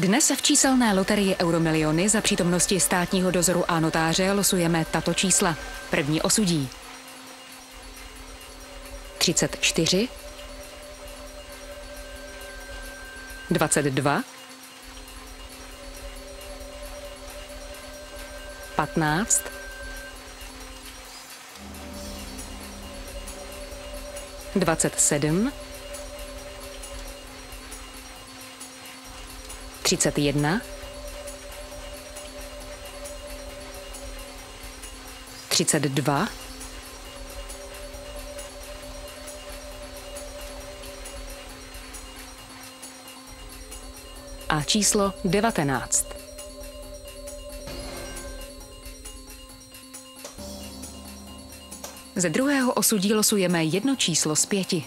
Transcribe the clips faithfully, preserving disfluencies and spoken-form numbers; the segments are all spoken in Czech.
Dnes v číselné loterii Euromiliony za přítomnosti státního dozoru a notáře losujeme tato čísla. První osudí. třicet čtyři, dvacet dva, patnáct, dvacet sedm, třicet jedna, třicet dva, a číslo devatenáct. Ze druhého osudí losujeme jedno číslo z pěti.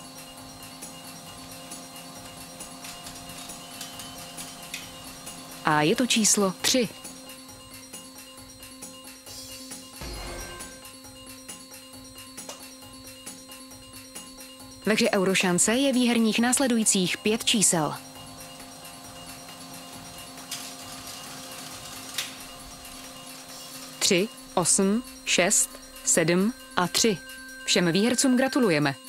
A je to číslo tři. Ve hře Eurošance je výherních následujících pět čísel. tři, osm, šest, sedm a tři. Všem výhercům gratulujeme.